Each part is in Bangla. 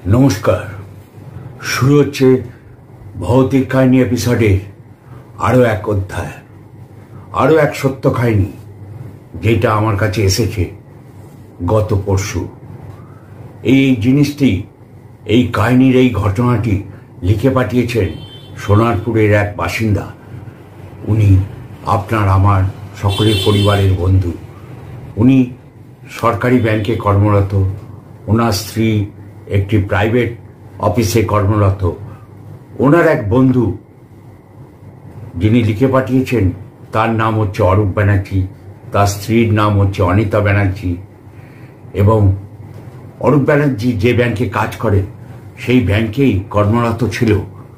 নমস্কার। শুরু হচ্ছে ভৌতিক কাহিনী এপিসোডের আরও এক অধ্যায়, আরও এক সত্য কাহিনী, যেটা আমার কাছে এসেছে গত পরশু। এই জিনিসটি, এই কাহিনীর এই ঘটনাটি লিখে পাঠিয়েছেন সোনারপুরের এক বাসিন্দা। উনি আপনার আমার সকলের পরিবারের বন্ধু। উনি সরকারি ব্যাংকে কর্মরত, ওনার স্ত্রী একটি প্রাইভেট অফিসে কর্মরত। ওনার এক বন্ধু যিনি লিখে পাঠিয়েছেন, তার নাম হচ্ছে অরূপ ব্যানার্জি, তার স্ত্রীর নাম হচ্ছে অনিতা ব্যানার্জি। এবং অরূপ ব্যানার্জি যে ব্যাংকে কাজ করে সেই ব্যাংকেই কর্মরত ছিল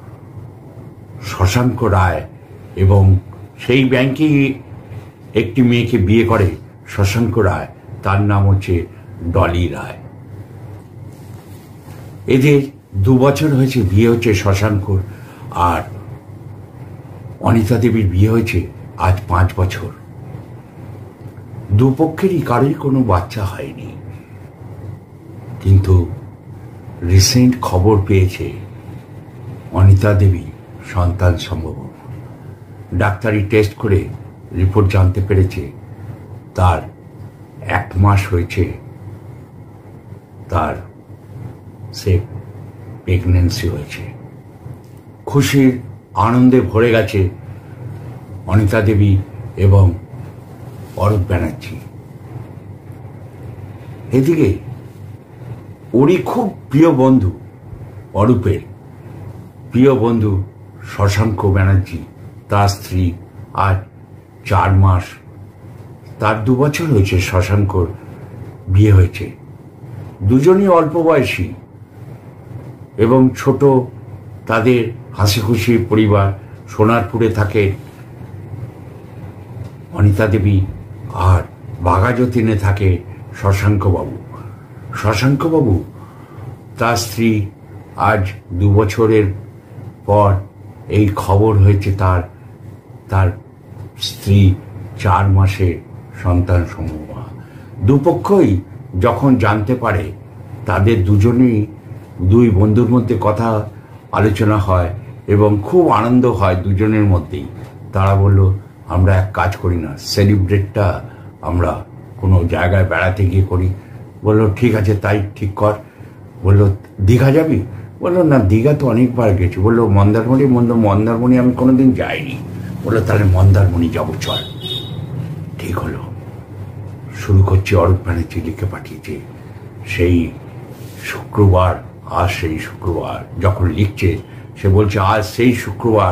শশাঙ্ক রায়, এবং সেই ব্যাংকেই একটি মেয়েকে বিয়ে করে শশাঙ্ক রায়, তার নাম হচ্ছে ডলি রায়। এদের 2 বছর হয়েছে বিয়ে হচ্ছে শশাঙ্কর, আর অনিতা দেবীর বিয়ে হয়েছে আজ 5 বছর। দুপক্ষেরই কারোই কোনো বাচ্চা হয়নি, কিন্তু রিসেন্ট খবর পেয়েছে অনিতা দেবী সন্তান সম্ভব। ডাক্তারি টেস্ট করে রিপোর্ট জানতে পেরেছে তার 1 মাস হয়েছে, তার সে প্রেগনেন্সি হয়েছে। খুশির আনন্দে ভরে গেছে অনিতা দেবী এবং অরূপ ব্যানার্জি। এদিকে ওরই খুব প্রিয় বন্ধু, অরূপের প্রিয় বন্ধু শশাঙ্ক ব্যানার্জি, তার স্ত্রী আজ 4 মাস, তার 2 বছর হয়েছে শশাঙ্কর বিয়ে হয়েছে। দুজনই অল্প বয়সী এবং ছোট, তাদের হাসি খুশি পরিবার। সোনারপুরে থাকে অনিতা দেবী, আর বাঘাযতীনে থাকে শশাঙ্কবাবু। শশাঙ্কবাবু তার স্ত্রী আজ 2 বছরের পর এই খবর হয়েছে তার স্ত্রী 4 মাসে সন্তান সম্ভব। দুপক্ষই যখন জানতে পারে, তাদের দুজনেই 2 বন্ধুর মধ্যে কথা আলোচনা হয় এবং খুব আনন্দ হয় দুজনের মধ্যেই। তারা বলল, আমরা এক কাজ করি না, সেলিব্রেটটা আমরা কোনো জায়গায় বেড়াতে গিয়ে করি। বললো ঠিক আছে, তাই ঠিক কর। বললো দীঘা যাবি? বললো না, দীঘা তো অনেকবার গেছি। বললো মন্দারমণি আমি কোনোদিন যাইনি। বললো তাহলে মন্দারমণি যাবো, চল। ঠিক হলো। শুরু করছি। অরূপ ব্যানার্জি লিখে পাঠিয়েছে সেই শুক্রবার। আজ সেই শুক্রবার যখন লিখছে, সে বলছে আজ সেই শুক্রবার,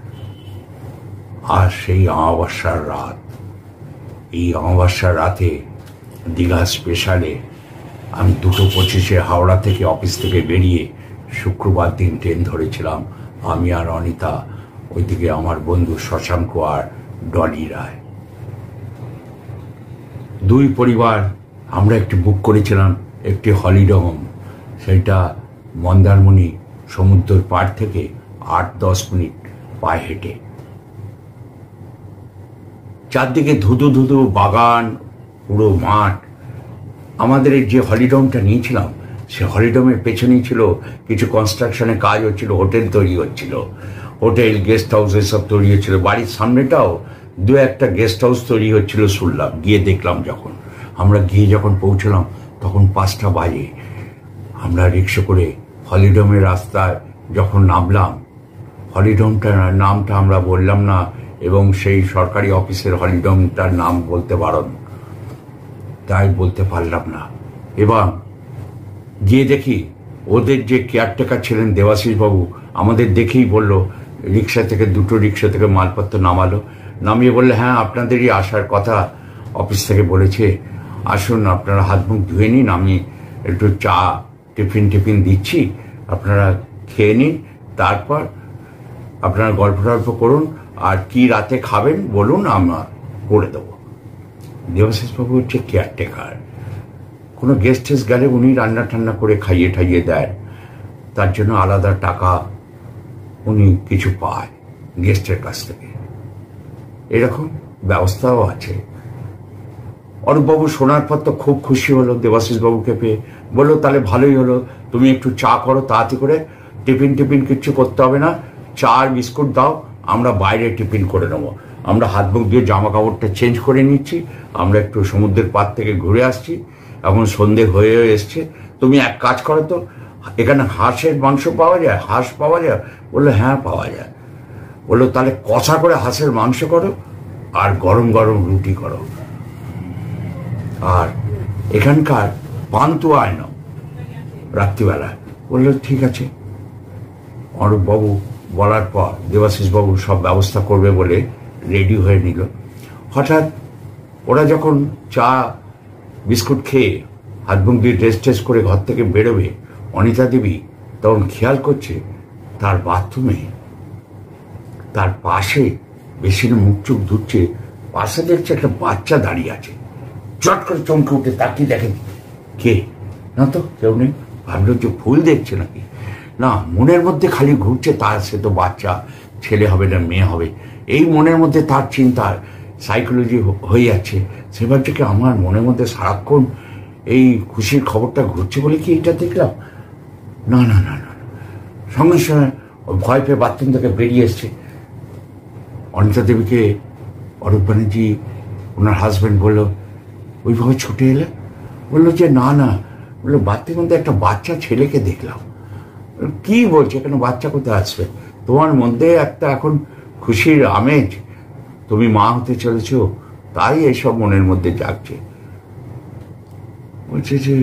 আজ সেই অমাবস্যার রাত। এই অমাবস্যার রাতে দীঘা স্পেশালে আমি 2:25 হাওড়া থেকে অফিস থেকে বেরিয়ে শুক্রবার দিন ট্রেন ধরেছিলাম, আমি আর অনিতা, ওইদিকে আমার বন্ধু শশাঙ্ক আর ডলি রায়। 2 পরিবার আমরা একটি বুক করেছিলাম, একটি হলিডে হোম। সেটা মন্দারমণি সমুদ্রের পাড় থেকে 8-10 মিনিট পায়ে হেঁটে। চারদিকে ধুধু ধুধু বাগান, পুরো মাঠ। আমাদের যে হলিডোমটা নিয়েছিলাম, সে হলিডোমের পেছনেই ছিল কিছু কনস্ট্রাকশনের কাজ হচ্ছিল, হোটেল তৈরি হচ্ছিল, হোটেল গেস্ট হাউস এসব তৈরি হচ্ছিল। বাড়ির সামনেটাও 2-1টা গেস্ট হাউস তৈরি হচ্ছিল শুনলাম, গিয়ে দেখলাম। যখন পৌঁছলাম তখন 5টা বাজে। আমরা রিক্সা করে হলিডোমের রাস্তায় যখন নামলাম, হলিডোমটার নামটা আমরা বললাম না, এবং সেই সরকারি অফিসের হলিডোমটার নাম বলতে বারণ, তাই বলতে পারলাম না। এবং গিয়ে দেখি ওদের যে কেয়ারটেকার ছিলেন দেবাশিস বাবু, আমাদের দেখেই বলল, রিক্সা থেকে 2টো রিক্সা থেকে মালপত্র নামালো, নামিয়ে বললে হ্যাঁ আপনাদেরই আসার কথা, অফিস থেকে বলেছে আসুন, আপনারা হাত মুখ ধুয়ে নিন, আমি একটু চা টিফিন দিচ্ছি, আপনারা খেয়ে নিন, তারপর আপনারা গল্প টল্প করুন, আর কি রাতে খাবেন বলুন, আমরা করে দেবো। দেবাশিসবাবু হচ্ছে কেয়ারটেকার, কোনো গেস্ট টেস্ট গেলে উনি রান্না টান্না করে খাইয়ে ঠাইয়ে দেয়, তার জন্য আলাদা টাকা উনি কিছু পায় গেস্টের কাছ থেকে, এরকম ব্যবস্থাও আছে। অরূপবাবু শোনার পর তো খুব খুশি হলো দেবাশিসবাবুকে পেয়ে। বললো তাহলে ভালোই হলো, তুমি একটু চা করো তাড়াতাড়ি করে, টিফিন টিফিন কিচ্ছু করতে হবে না, চা আর বিস্কুট দাও, আমরা বাইরে টিফিন করে নেবো। আমরা হাত মুখ দিয়ে জামা কাপড়টা চেঞ্জ করে নিচ্ছি, আমরা একটু সমুদ্রের পাড় থেকে ঘুরে আসছি, এখন সন্ধে হয়ে এসছে, তুমি এক কাজ করো তো, এখানে হাঁসের মাংস পাওয়া যায়, হাঁস পাওয়া যায়? বললো হ্যাঁ পাওয়া যায়। বললো তাহলে কষা করে হাঁসের মাংস করো আর গরম গরম রুটি করো, আর এখানকার পান্তুয়া আনো রাত্রিবেলা। বললো ঠিক আছে। অরূপবাবু বলার পর দেবাশিসবাবু সব ব্যবস্থা করবে বলে রেডি হয়ে নিল। হঠাৎ ওরা যখন চা বিস্কুট খেয়ে হাত মুখ দিয়ে ড্রেস ট্রেস করে ঘর থেকে বেরোবে, অনিতা দেবী তখন খেয়াল করছে তার বাথরুমে তার পাশে বেসিনে মুখ চোখ ধুচ্ছে, পাশে দেখছে একটা বাচ্চা দাঁড়িয়ে আছে। চট করে চমকে উঠে তাকিয়ে দেখে কে, না তো কেউ নেই। ভাবলো যে ফুল দেখছে নাকি, না মনের মধ্যে খালি ঘুরছে তার, সে তো বাচ্চা, ছেলে হবে না মেয়ে হবে, এই মনের মধ্যে তার চিন্তার সাইকোলজি হয়ে যাচ্ছে। সে ভাবছে কি আমার মনের মধ্যে সারাক্ষণ এই খুশির খবরটা ঘুরছে বলে কি এটা দেখলাম, না না না না। সঙ্গে সঙ্গে ভয় পেয়ে বাথরুম থেকে বেরিয়ে এসছে। অনিতা দেবীকে অরূপ ব্যানার্জি ওনার হাজব্যান্ড বললো ওইভাবে ছুটে এলে? বললো যে না না, বললো বাথরুমের মধ্যে একটা বাচ্চা ছেলেকে দেখলাম। কি বলছে, এখানে বাচ্চা কোথায় আসবে? তোমার মধ্যে একটা এখন খুশির আমেজ, তুমি মা হতে চলেছ, তাই এইসব মনের মধ্যে জাগছে। বলছে যে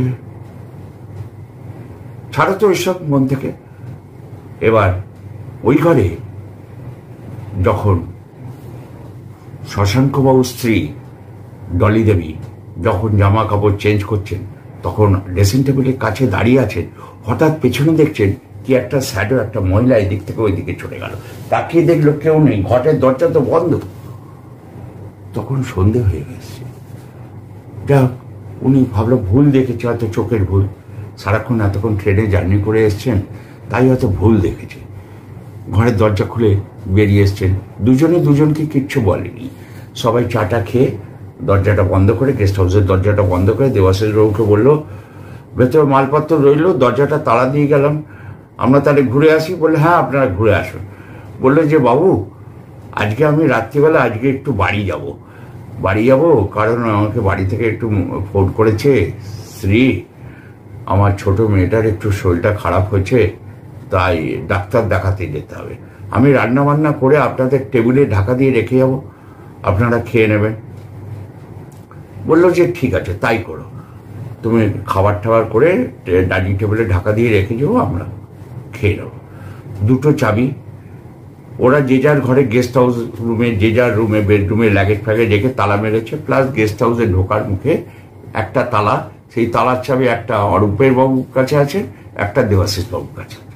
ছাড়ো তো এইসব মন থেকে। এবার ওই ঘরে যখন শশাঙ্কবাবুর স্ত্রী ডলি দেবী যখন জামা কাপড় চেঞ্জ করছেন, তখন ড্রেসিং টেবিলের কাছে দাঁড়িয়ে আছেন, হঠাৎ পেছনে দেখছেন কি একটা শ্যাডো, একটা মহিলা এদিক থেকে ওই দিকে চলে গেল। তাকিয়ে দেখলো কেউ নেই, ঘরের দরজা তো বন্ধ। তখন সন্ধে হয়ে গেছে। যাক, উনি ভাবলো ভুল দেখেছে, হয়তো চোখের ভুল, সারাক্ষণ এতক্ষণ ট্রেনে জার্নি করে এসছেন, তাই হয়তো ভুল দেখেছে। ঘরের দরজা খুলে বেরিয়ে এসছেন, দুজনে দুজনকে কিচ্ছু বলেনি। সবাই চাটা খেয়ে দরজাটা বন্ধ করে, গেস্ট হাউসের দরজাটা বন্ধ করে দেবাশিস বাবুকে বললো ভেতরে মালপত্র রইলো, দরজাটা তালা দিয়ে গেলাম, আমরা তাহলে ঘুরে আসি। বললে হ্যাঁ আপনারা ঘুরে আসুন। বললো যে বাবু আজকে আমি রাত্রিবেলা আজকে একটু বাড়ি যাব, কারণ আমাকে বাড়ি থেকে একটু ফোন করেছে শ্রী, আমার ছোট মেয়েটার একটু শরীরটা খারাপ হয়েছে, তাই ডাক্তার দেখাতে যেতে হবে। আমি রান্না বান্না করে আপনাদের টেবিলে ঢাকা দিয়ে রেখে যাব, আপনারা খেয়ে নেবেন। বললো যে ঠিক আছে তাই করো, তুমি খাবার টাবার করে ডাইনিং টেবিলে ঢাকা দিয়ে রেখে যাবো, আমরা খেয়ে নেবো। দুটো চাবি ওরা যে যার ঘরে গেস্ট হাউস রুমে, যে যার রুমে বেডরুমে লাগেজ ফ্যাগেজ রেখে তালা মেরেছে, প্লাস গেস্ট হাউসে ঢোকার মুখে একটা তালা, সেই তালার চাবি একটা অরূপের বাবুর কাছে আছে, একটা দেবাশিস বাবুর কাছে আছে।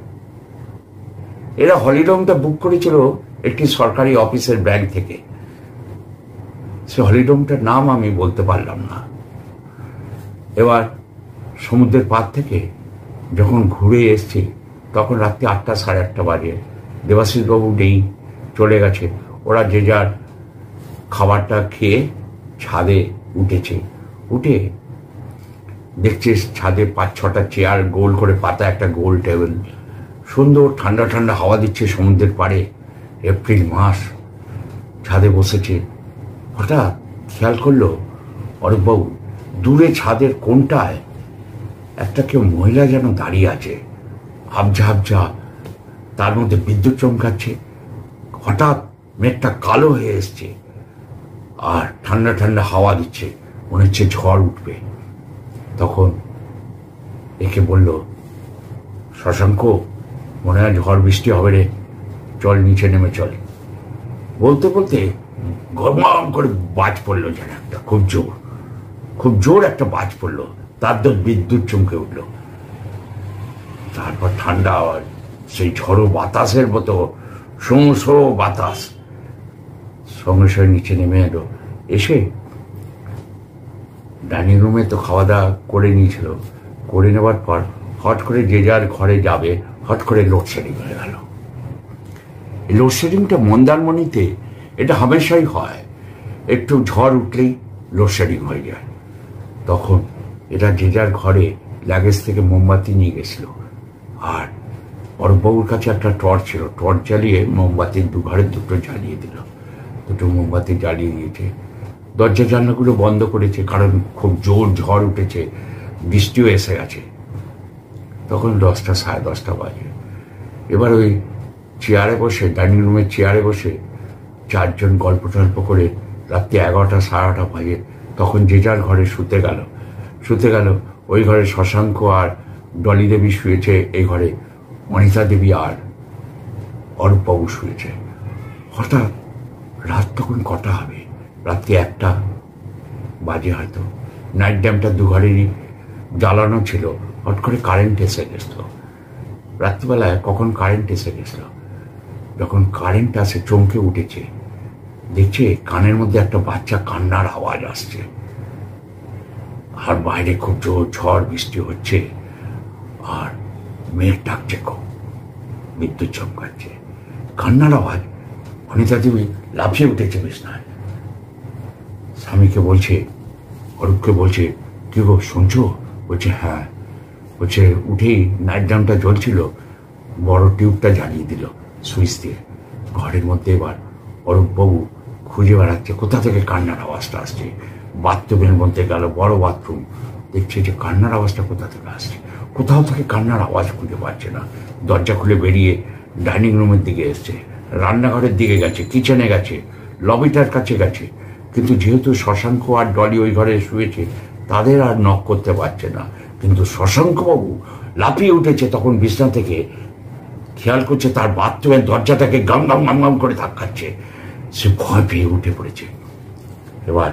এরা হলিডোমটা বুক করেছিল একটি সরকারি অফিসের ব্যাংক থেকে, সে হলিডোমটার নাম আমি বলতে পারলাম না। এবার সমুদ্রের পাড় থেকে যখন ঘুরে এসছে তখন রাত্রি 8টা সাড়ে 8টা বাজে। দেবাশিসবাবু নেই, চলে গেছে। ওরা যে যার খাবারটা খেয়ে ছাদে উঠেছে, উঠে দেখছে ছাদে 5-6টা চেয়ার গোল করে পাতা, একটা গোল টেবিল, সুন্দর ঠান্ডা ঠান্ডা হাওয়া দিচ্ছে সমুদ্রের পাড়ে, এপ্রিল মাস, ছাদে বসেছে। হঠাৎ খেয়াল করলো অরূপবাবু দূরে ছাদের কোণটায় একটা কেউ মহিলা যেন দাঁড়িয়ে আছে, আবঝা আবঝা, তার মধ্যে বিদ্যুৎ চমকাচ্ছে। হঠাৎ মেঘটা কালো হয়ে এসছে আর ঠান্ডা ঠান্ডা হাওয়া দিচ্ছে, মনে হচ্ছে ঝড় উঠবে। তখন একে বলল শশাঙ্ক, মনে হয় ঝড় বৃষ্টি হবে রে, চল নিচে নেমে চল। বলতে বলতে গরমাম করে বাজ পড়লো, যেন একটা খুব জোর একটা বাজ পড়লো, তার তো বিদ্যুৎ চমকে উঠলো। তারপর ঠান্ডা আওয়াজ, সেই ঝড়ো বাতাসের মতো শো বাতাস। সঙ্গে সঙ্গে নিচে নেমে এলো, এসে ডাইনিং রুমে তো খাওয়া দাওয়া করে নিয়েছিল, করে নেবার পর হট করে যে যার ঘরে যাবে, হট করে লোডশেডিং হয়ে গেল। লোডশেডিংটা মন্দারমণিতে এটা হামেশাই হয়, একটু ঝড় উঠলেই লোডশেডিং হয়ে যায়। তখন এরা যে যার ঘরে লাগেজ থেকে মোমবাতি নিয়ে গেছিল। আর অরূপবাবুর কাছে একটা টর্চ ছিল, টর্চ জ্বালিয়ে মোমবাতির ঘরের দুটো জ্বালিয়ে দিল, দুটো মোমবাতি জ্বালিয়ে দিয়েছে। দরজা জানলাগুলো বন্ধ করেছে, কারণ খুব জোর ঝড় উঠেছে, বৃষ্টিও এসে গেছে। তখন 10টা, 10:30 বাজে। এবার ওই চেয়ারে বসে, ডাইনিং রুমের চেয়ারে বসে 4 জন গল্প টল্প করে রাত্রি 11টা, 11:30 বাজে। তখন যে যার ঘরে শুতে গেল। ওই ঘরে শশাঙ্ক আর ডলি দেবী শুয়েছে, এই ঘরে অনিতা দেবী আর অরূপবাবু শুয়েছে। হঠাৎ রাত তখন কটা হবে, রাত্রি 1টা বাজে হয়তো। নাইট ল্যাম্পটা দুঘরেরই জ্বালানো ছিল। হট করে কারেন্ট এসে গেছিল। রাত্রিবেলায় কখন কারেন্ট এসে গেছিল, যখন কারেন্ট আসে চমকে উঠেছে, দেখছে কানের মধ্যে একটা বাচ্চা কান্নার আওয়াজ আসছে। আর বাইরে খুব জোর ঝড় বৃষ্টি হচ্ছে, আর মেয়ের ডাকছে, খুব বিদ্যুৎ চমকাচ্ছে, কান্নার আওয়াজ। অনিতা দেবী লাফিয়ে উঠেছে বিছনায়, স্বামীকে বলছে, অরূপকে বলছে, কি গো শুনছো? বলছে হ্যাঁ। বলছে উঠেই নাইট ল্যাম্পটা জ্বলছিল, বড় টিউবটা জ্বালিয়ে দিল সুইচ দিয়ে। ঘরের মধ্যে এবার অরূপবাবু খুঁজে বেড়াচ্ছে কোথা থেকে কান্নার আওয়াজটা আসছে। বাথরুমের মধ্যে গেল, বড় বাথরুম, দেখছে যে কান্নার আওয়াজটা কোথা থেকে আসছে। কোথাও থেকে কান্নার আওয়াজ খুঁজে পাচ্ছে না। দরজা খুলে বেরিয়ে ডাইনিং রুমের দিকে এসছে, রান্নাঘরের দিকে গেছে, কিচেনে গেছে, লবিটার কাছে গেছে। কিন্তু যেহেতু শশাঙ্ক আর ডলি ওই ঘরে শুয়েছে, তাদের আর নক করতে পারছে না। কিন্তু শশাঙ্কবাবু লাফিয়ে উঠেছে তখন বিছনা থেকে, খেয়াল করছে তার বাথরুমের দরজাটাকে গাম গাম গাম গাম করে ধাক্কাচ্ছে। সে ভয় পেয়ে উঠে পড়েছে। এবার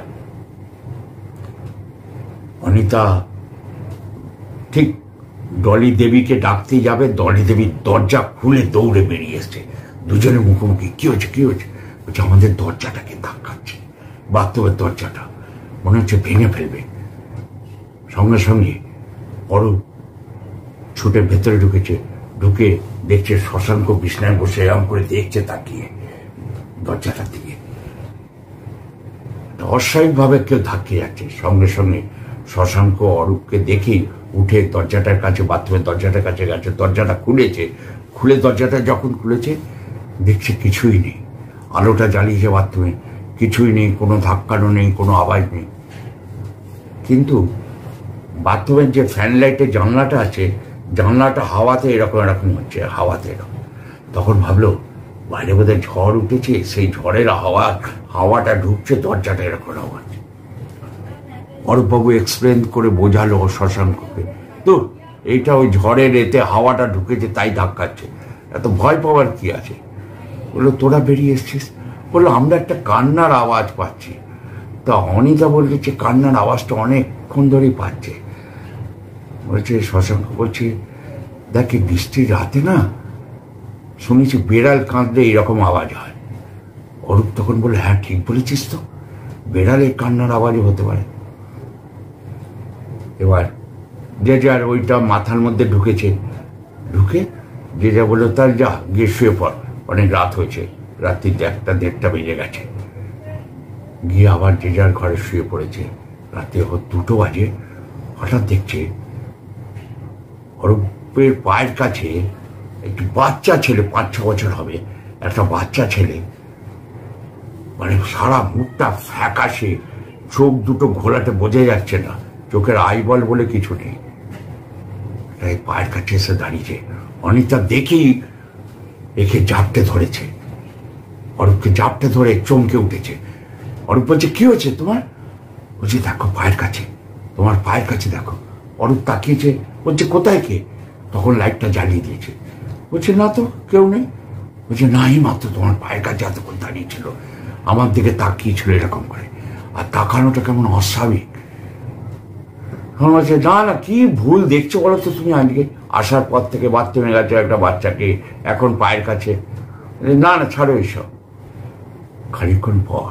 অনিতা ঠিক ডলি দেবীকে ডাকতে যাবে, ডলি দেবী দরজা খুলে দৌড়ে বেরিয়ে এসছে। দুজনের মুখোমুখি। কি হয়েছে? বলছে আমাদের দরজাটাকে ধাক্কাচ্ছে, বাথরুমের দরজাটা, মনে হচ্ছে ভেঙে ফেলবে। সঙ্গে সঙ্গে অরূপ ছুটে ভেতরে ঢুকে দেখছে শশাঙ্ক বিছনায় বসে এরম করে দেখছে তাকিয়ে দরজাটার দিকে। অস্বাভাবিকভাবে কেউ ধাক্কে যাচ্ছে। সঙ্গে সঙ্গে শশাঙ্ক অরূপকে দেখেই উঠে দরজাটার কাছে, বাথরুমের দরজাটার কাছে গেছে, দরজাটা খুলে দরজাটা যখন খুলেছে, দেখছে কিছুই নেই। আলোটা জ্বালিয়েছে বাথরুমে, কিছুই নেই, কোনো ধাক্কানো নেই, কোনো আওয়াজ নেই। কিন্তু বাথরুমের যে ফ্যান লাইটের জানলাটা আছে, জানলাটা হাওয়াতে এরকম হচ্ছে, হাওয়াতে এরকম। তখন ভাবলো বাইরে বোধহয় ঝড় উঠেছে, সেই ঝড়ের হাওয়াটা ঢুকছে, দরজাটা এরকম আওয়াজ। অরূপবাবু এক্সপ্লেন করে বোঝালো শশাঙ্ককে, তো এইটা ওই ঝড়ের এতে হাওয়াটা ঢুকেছে তাই ধাক্কাচ্ছে, এত ভয় পাওয়ার কি আছে। বললো তোরা বেরিয়ে এসছিস? বললো আমরা একটা কান্নার আওয়াজ পাচ্ছি। তা অনিতা বলছে কান্নার আওয়াজটা অনেকক্ষণ ধরেই পাচ্ছে। বলছে শশাঙ্ক বলছে দেখি বৃষ্টির রাতে না শুনেছি বেড়াল কাঁদলে এরকম আওয়াজ হয়। অরূপ তখন বলে হ্যাঁ ঠিক বলেছিস তো, বেড়ালের কান্নার আওয়াজও হতে পারে। এবার যে যার ওইটা মাথার মধ্যে ঢুকে যে যা বললো তার যা গিয়ে শুয়ে পড়, অনেক রাত হয়েছে, রাত্রি 1টা 1:30 বেজে গেছে। গিয়ে আবার যে যার ঘরে শুয়ে পড়েছে। রাত্রি 2টো বাজে। হঠাৎ দেখছে অরূপের পায়ের কাছে একটি বাচ্চা ছেলে, 5-6 বছর হবে, একটা বাচ্চা ছেলে, মানে সারা মুখটা ফ্যাকাশে, চোখ দুটো ঘোলাটে, বোঝা যাচ্ছে না, চোখের আইবল বলে কিছু নেই। তাই পায়ের কাছে এসে দাঁড়িয়েছে। অনিতা দেখেই একে জাপটে ধরেছে, অরূপকে জাপটে ধরে চমকে উঠেছে। অরূপ বলছে কি হয়েছে তোমার? বলছে দেখো পায়ের কাছে, তোমার পায়ের কাছে দেখো। অরূপ তাকিয়েছে, বলছে কোথায় কে? তখন লাইটটা জ্বালিয়ে দিয়েছে। বলছে না তো কেউ নেই। বলছে নাই, মাত্র তোমার পায়ের কাছে এতক্ষণ দাঁড়িয়েছিল, আমার দিকে তাকিয়েছিল এরকম করে, আর তাকানোটা কেমন অস্বাভাবিক। তখন বলছে না কি ভুল দেখছো বলো তো তুমি? আজকে আসার পর থেকে বাথরুমে গেছে একটা বাচ্চাকে, এখন পায়ের কাছে। না ছাড়ো এইসব। খানিকক্ষণ পর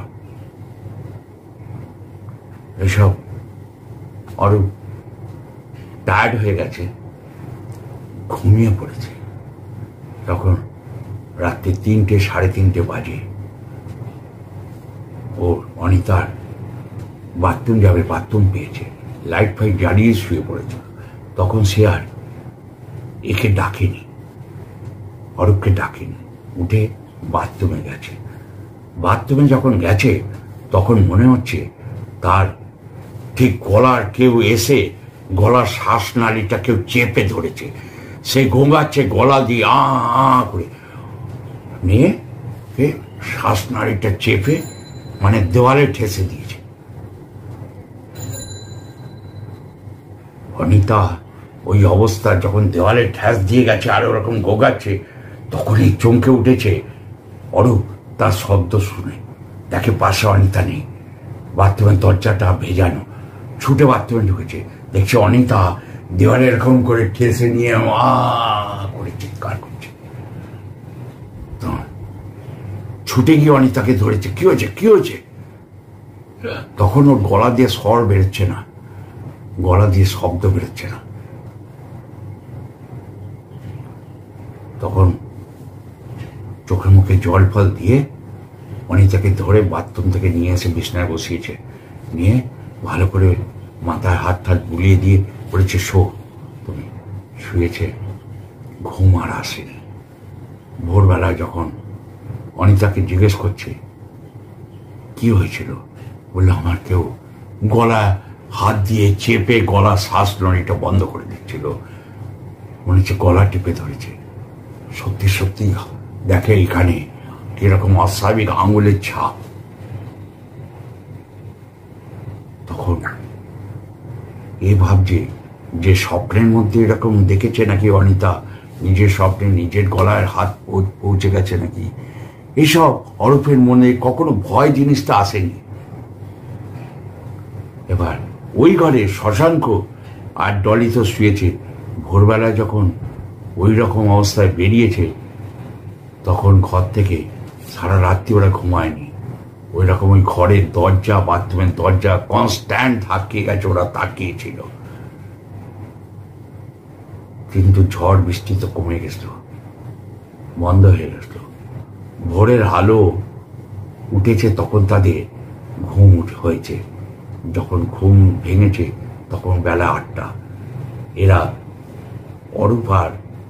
এসব অরূপ টায়ার্ড হয়ে গেছে, ঘুমিয়ে পড়েছে। তখন রাত্রি 3টে 3:30 বাজে। ওর অনিতার বাথরুম যাবে, বাথরুম পেয়েছে, লাইট ফাইট জ্বালিয়ে শুয়ে পড়েছে। তখন সে আর একে ডাকেনি, অরূপকে ডাকেনি, উঠে বাথরুমে গেছে। বাথরুমে যখন গেছে তখন মনে হচ্ছে তার ঠিক গলার কেউ এসে গলার শ্বাসনালীটা কেউ চেপে ধরেছে। সে গোঙাচ্ছে গলা দিয়ে আ আ করে, নিয়ে শ্বাসনালীটা চেপে মানে দেওয়ালে ঠেসে দিয়েছে। অনিতা ওই অবস্থা যখন দেওয়ালে ঠেস দিয়ে গেছে আর ওরকম গোগাচ্ছে, তখনই চমকে উঠেছে অরূপ। তার শব্দ শুনে দেখে পাশে অনিতা নেই, বাথরুমের দরজাটা ভেজানো। ছুটে বাথরুমে ঢুকেছে, দেখছে অনিতা দেওয়ালে এরকম করে ঠেসে নিয়ে করে চিৎকার করছে। ছুটে গিয়ে অনিতাকে ধরেছে, কি হয়েছে কি হয়েছে? তখন ওর গলা দিয়ে স্বর বেরোচ্ছে না, গলা দিয়ে শব্দ বেরোচ্ছে না। তখন চোখে মুখে জল ফল দিয়ে অনিতাকে ধরে বাথরুম থেকে নিয়ে এসে বিছানায় বসিয়েছে। নিয়ে ভালো করে মাথায় হাত ঠাত বুলিয়ে দিয়ে বলেছে, শো। তুমি শুয়েছে, ঘুম আর আসেনি। ভোরবেলা যখন অনিতাকে জিজ্ঞেস করছে কি হয়েছিল, বললো আমার কেউ গলা হাত দিয়ে চেপে গলা শ্বাস নড়িটা বন্ধ করে দিচ্ছিল, মনে হচ্ছে গলা টিপে ধরেছে। সত্যি সত্যি দেখে এখানে কিরকম অস্বাভাবিক আঙুলের ছাপ। তখন এ ভাবছে যে স্বপ্নের মধ্যে এরকম দেখেছে নাকি অনিতা, নিজের স্বপ্নে নিজের গলায় হাত পৌঁছে গেছে নাকি। এসব অরূপের মনে কখনো ভয় জিনিসটা আসেনি। এবার ওই ঘরে শশাঙ্ক আর ডলি তো শুয়েছে। ভোরবেলায় যখন ওই রকম অবস্থায় বেরিয়েছে, তখন ঘর থেকে সারা রাত্রি ওরা ঘুমায়নি। ওই রকম ওই ঘরের দরজা, বাথরুমের দরজা কনস্ট্যান্ট থাকিয়ে গেছে, ওরা তাকিয়েছিল। কিন্তু ঝড় বৃষ্টি তো কমে গেছিল, বন্ধ হয়ে গেছিল। ভোরের আলো উঠেছে, তখন তাদের ঘুম হয়েছে। যখন ঘুম ভেঙেছে তখন বেলা 8টা। এরা অরূপ আর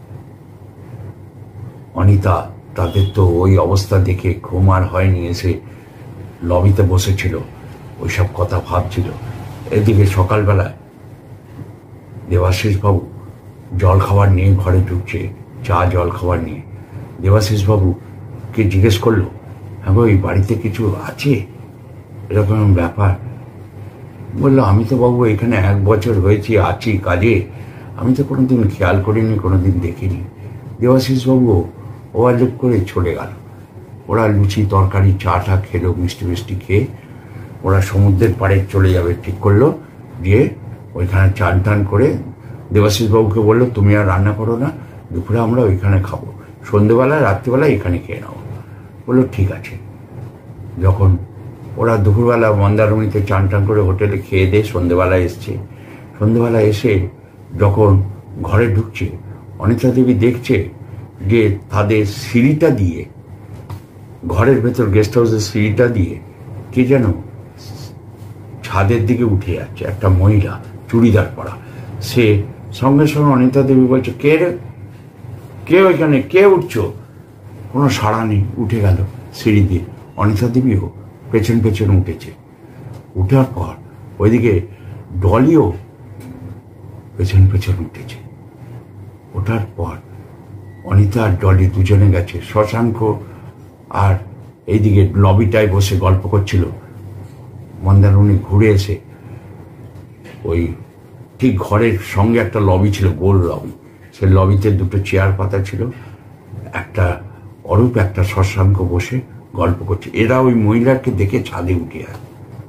অনিতা তাদের তো ওই অবস্থা দেখে ঘুম আর হয়নি, এসে লবিতে বসেছিল, ওইসব কথা ভাবছিল। এদিকে সকালবেলায় দেবাশিস বাবু জল খাবার নিয়ে ঘরে ঢুকছে, চা জল খাবার নিয়ে। দেবাশিস বাবুকে জিজ্ঞেস করলো, হ্যাঁ ওই বাড়িতে কিছু আছে এরকম ব্যাপার? বললো, আমি তো বাবু এখানে 1 বছর হয়েছে আছি কাজে, আমি তো কোনোদিন খেয়াল করিনি, কোনোদিন দেখিনি। দেবাশিস বাবু ওভারলুক করে চলে গেল। ওরা লুচি তরকারি চা টা খেলো, মিষ্টি মিষ্টি খেয়ে ওরা সমুদ্রের পাড়ে চলে যাবে ঠিক করলো। দিয়ে ওইখানে চান টান করে দেবাশিস বাবুকে বললো, তুমি আর রান্না করো না, দুপুরে আমরা ওইখানে খাবো, সন্ধ্যেবেলায় রাত্রিবেলা এখানে খেয়ে নাও। বললো ঠিক আছে। যখন ওরা দুপুরবেলা মন্দারমণিতে চান টান করে হোটেলে খেয়ে দিয়ে সন্ধ্যেবেলায় এসছে, সন্ধ্যেবেলায় এসে যখন ঘরে ঢুকছে, অনিতা দেবী দেখছে যে তাদের সিঁড়িটা দিয়ে, ঘরের ভেতর গেস্ট হাউসের সিঁড়িটা দিয়ে কে যেন ছাদের দিকে উঠে যাচ্ছে, একটা মহিলা চুড়িদার পরা। সে সঙ্গে সঙ্গে অনিতা দেবী বলছে, কে রে, কে ওইখানে, কে উঠছো? কোনো সাড়া নেই, উঠে গেল সিঁড়ি দিয়ে। অনিতা দেবীও পেছন পেছন উঠেছে। উঠার পর ওইদিকে ডলিও পেছন পেছন উঠেছে। ওঠার পর অনিতা আর ডলি দুজনে গেছে। শশাঙ্ক আর এইদিকে লবিটায় বসে গল্প করছিল। মন্দারমণি ঘুরে এসে ওই ঠিক ঘরের সঙ্গে একটা লবি ছিল, গোল লবি, সে লবিতে 2টো চেয়ার পাতা ছিল। একটা অরূপ, একটা শশাঙ্ক বসে গল্প করছে। এরা ওই মহিলাকে দেখে ছাদে উঠে আসে।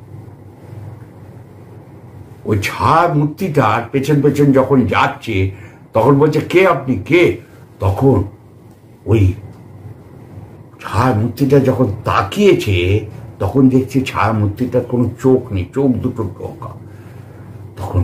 ওই ছাদ মূর্তিটা পেছন পেছন যখন যাচ্ছে, তখন বলছে, কে আপনি, কে? তখন ওই ছায়া মূর্তিটা যখন তাকিয়েছে, তখন দেখছে ছায়া মূর্তিটার কোনো চোখ নেই, চোখ দুটো ঢোকা। তখন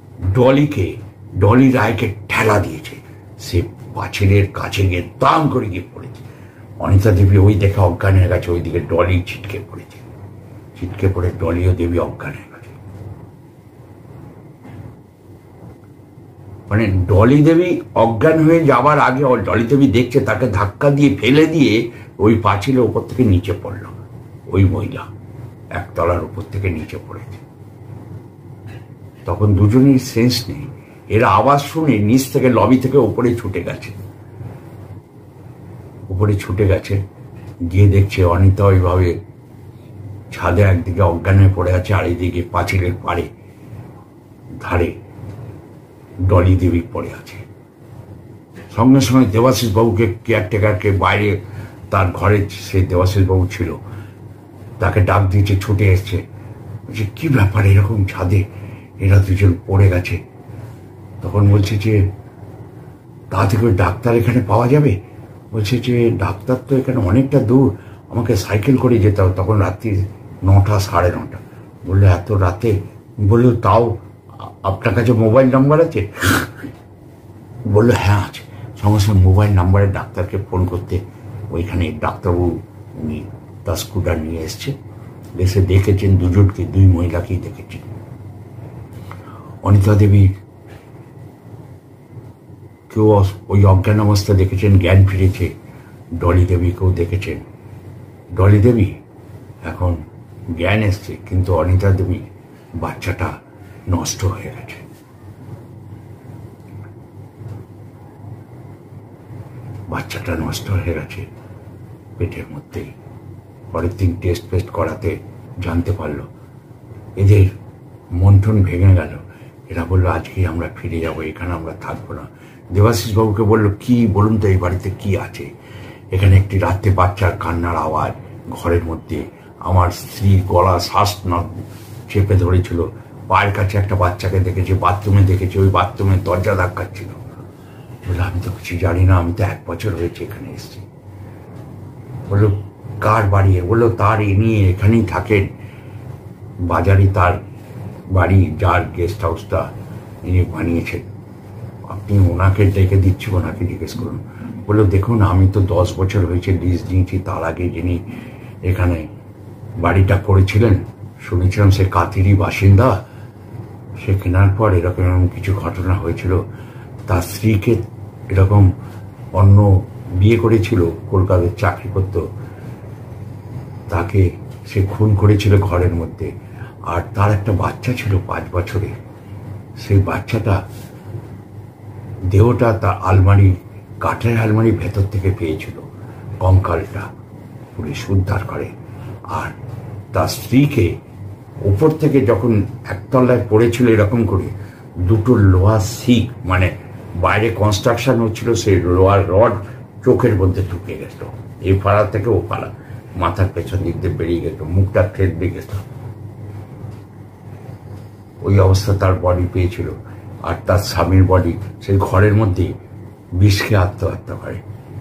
ডলি রায়কে ঠেলা দিয়েছে। সে পাঁচিলের কাছে গিয়ে দাম করে গিয়ে পড়েছে। অনিতা দেবী ওই দেখে অজ্ঞান হয়ে গেছে, ওইদিকে ডলি ছিটকে পড়েছে। ছিটকে পড়ে ডলিও দেবী অজ্ঞান হয়ে গেছে। মানে ডলি দেবী অজ্ঞান হয়ে যাবার আগে ডলি দেবী দেখছে, তাকে ধাক্কা দিয়ে ফেলে দিয়ে ওই পাঁচিলের ওপর থেকে নিচে পড়ল। ওই মহিলা একতলার উপর থেকে নিচে পড়েছে। তখন দুজনেই সেন্স নেই। এরা আওয়াজ শুনে নিচ থেকে লবি থেকে উপরে ছুটে গেছে। গিয়ে দেখছে অনিতা ওইভাবে ছাদে একদিকে অজ্ঞান হয়ে পড়ে আছে, আর এইদিকে পাঁচিলের পাড়ে ধারে ডলি দেবী পড়ে আছে। সঙ্গে সঙ্গে দেবাশিস বাবুকে, কেয়ারটেকারকে, বাইরে তার ঘরে সে দেবাশিস বাবু ছিল, তাকে ডাক দিয়েছে, ছুটে এসছে। বলছে কি ব্যাপার, এরকম ছাদে এরা দুজন পড়ে গেছে। তখন বলছে যে তাড়াতাড়ি করে ডাক্তার এখানে পাওয়া যাবে। বলছে যে ডাক্তার তো এখানে অনেকটা দূর, আমাকে সাইকেল করে যেতে হবে। তখন রাত্রি 9টা, 9:30। বললো এত রাতে? বললো তাও আপনার কাছে মোবাইল নাম্বার আছে? বললো হ্যাঁ আছে। সঙ্গে সঙ্গে মোবাইল নাম্বারে ডাক্তারকে ফোন করতে ওইখানে ডাক্তারবাবু উনি তার স্কুটার নিয়ে এসছে। এসে দেখেছেন দুজনকে, দুই মহিলাকেই দেখেছেন। অনিতা দেবী কেউ ওই অজ্ঞান অবস্থা দেখেছেন, জ্ঞান ফিরেছে। ডলি দেবীকেও দেখেছেন। ডলি দেবী এখন জ্ঞান এসছে, কিন্তু অনিতা দেবী বাচ্চাটা নষ্ট হয়ে গেছে। বাচ্চাটা নষ্ট হয়ে গেছে পেটের মধ্যেই। পরের দিন টেস্ট ফেস্ট করাতে জানতে পারলো। এদের মন্থন ভেঙে গেল। এরা বললো আজকেই আমরা ফিরে যাবো, এখানে আমরা থাকবো না। দেবাশিস বাবুকে বললো কি বলুন তো, এই বাড়িতে কি আছে? এখানে একটি রাত্রে বাচ্চার কান্নার আওয়াজ ঘরের মধ্যে। আমার স্ত্রীর গলা শ্বাস না চেপে ধরেছিল। পায়ের কাছে একটা বাচ্চাকে দেখেছি, বাথরুমে দেখেছি, ওই বাথরুমের দরজা ধাক্কাচ্ছিল। বললো আমি তো কিছু জানি না, আমি তো 1 বছর হয়েছে এখানে এসেছি। বললো কার বাড়ি? বললো তার, ইনি এখানেই থাকেন, বাজারে তার বাড়ি, যার গেস্ট হাউসটা ইনি বানিয়েছেন। আপনি ওনাকে ডেকে দিচ্ছি, ওনাকে জিজ্ঞেস করুন। বললো দেখুন আমি তো 10 বছর হয়েছে লিজ নিয়েছি, তার আগে যিনি এখানে বাড়িটা করেছিলেন শুনেছিলাম সে কাতিরই বাসিন্দা। সে কেনার পর এরকম কিছু ঘটনা হয়েছিল। তার স্ত্রীকে এরকম অন্য বিয়ে করেছিল, কলকাতায় চাকরি করত, তাকে সে খুন করেছিল ঘরের মধ্যে। আর তার একটা বাচ্চা ছিল 5 বছরের। সেই বাচ্চাটা দেহটা তার আলমারি, কাঠের আলমারির ভেতর থেকে পেয়েছিল। কঙ্কালটা পুলিশ উদ্ধার করে। আর তার স্ত্রীকে উপর থেকে যখন একতলায় পড়েছিল এরকম করে, 2টো লোহার শিক, মানে বাইরে কনস্ট্রাকশন হচ্ছিল, সেই লোহার রড চোখের মধ্যে ঢুকে গেছিল। এই পাড়া থেকে ও পাড়া, মাথার পেছন দিক দিয়ে বেরিয়ে গেল, মুখটা থেতবে গেছিল। ওই অবস্থা তার বডি পেয়েছিল। আর তার স্বামীর বডি সেই ঘরের মধ্যে বিষ খেয়ে আত্মহত্যা করে।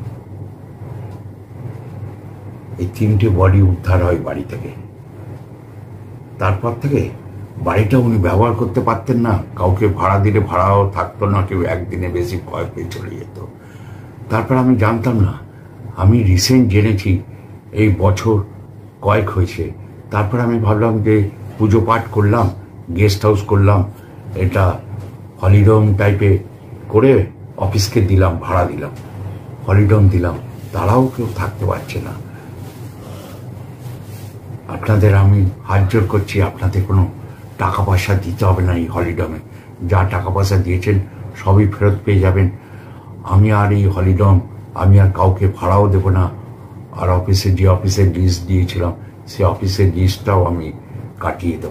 এই 3টে বডি উদ্ধার হয় বাড়ি থেকে। তারপর থেকে বাড়িটা উনি ব্যবহার করতে পারতেন না। কাউকে ভাড়া দিলে ভাড়াও থাকতো না, কেউ একদিনে বেশি ভয় পেয়ে চলে যেত। তারপর আমি জানতাম না, আমি রিসেন্ট জেনেছি, এই বছর কয়েক হয়েছে। তারপর আমি ভাবলাম যে পুজো পাঠ করলাম, গেস্ট হাউস করলাম, এটা হলিডোম টাইপে করে অফিসকে দিলাম, ভাড়া দিলাম, হলিডোম দিলাম, তারাও কেউ থাকতে পারছে না। আপনাদের আমি হাত জোর করছি, আপনাদের কোনো টাকা পয়সা দিতে হবে না। এই হলিডমে যা টাকা পয়সা দিয়েছেন সবই ফেরত পেয়ে যাবেন। আমি আর এই হলিডম আমি আর কাউকে ভাড়াও দেব না। আর অফিসে যে অফিসের লিস্ট দিয়েছিলাম সে অফিসের লিস্টটাও আমি কাটিয়ে দেব।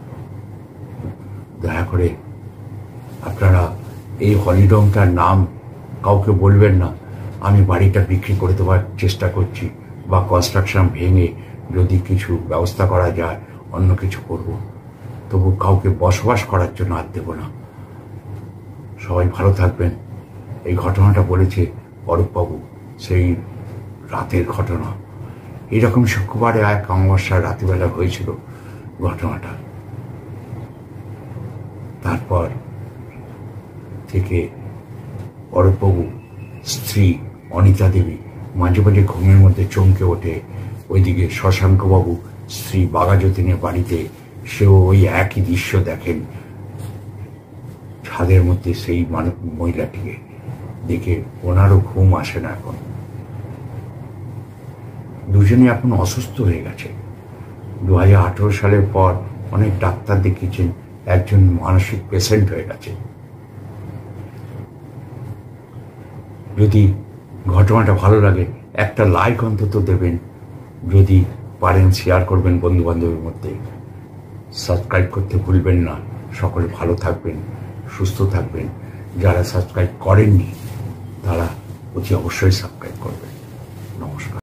দয়া করে আপনারা এই হলিডমটার নাম কাউকে বলবেন না। আমি বাড়িটা বিক্রি করে দেওয়ার চেষ্টা করছি, বা কনস্ট্রাকশন ভেঙে যদি কিছু ব্যবস্থা করা যায় অন্য কিছু করব। তবু কাউকে বসবাস করার জন্য আর দেব না। সবাই ভালো থাকবেন। এই ঘটনাটা বলেছে অরূপবাবু, সেই রাতের ঘটনা। এইরকম শুক্রবারে এক অমাবস্যার রাত্রিবেলা হয়েছিল ঘটনাটা। তারপর থেকে অরূপবাবু স্ত্রী অনিতা দেবী মাঝে মাঝে ঘুমের মধ্যে চমকে ওঠে। ওইদিকে শশাঙ্কবাবু স্ত্রী বাঘাযতীনের বাড়িতে সেও ওই একই দৃশ্য দেখেন। ছাদের মধ্যে সেই মহিলাটিকে দেখে ওনারও ঘুম আসে না এখন। দুজনে এখন অসুস্থ হয়ে গেছে। 2018 সালের পর অনেক ডাক্তার দেখিয়েছেন, একজন মানসিক পেশেন্ট হয়ে গেছে। যদি ঘটনাটা ভালো লাগে একটা লাইক অন্তত দেবেন, যদি পারেন শেয়ার করবেন বন্ধু বান্ধবের মধ্যে। সাবস্ক্রাইব করতে ভুলবেন না। সকলে ভালো থাকবেন, সুস্থ থাকবেন। যারা সাবস্ক্রাইব করেননি তারা অতি অবশ্যই সাবস্ক্রাইব করবেন। নমস্কার।